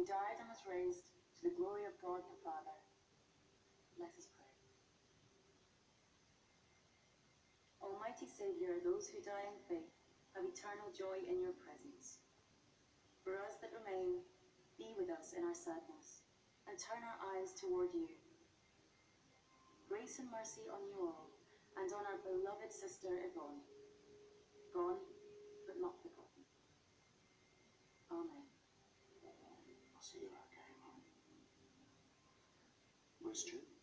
who died and was raised to the glory of God the Father. Let us pray. Almighty Saviour, those who die in faith have eternal joy in your presence. For us that remain, be with us in our sadness, and turn our eyes toward you. Grace and mercy on you all, and on our beloved sister Yvonne, gone but not forgotten. Amen. I'll see you okay, Mum. Where's Jim?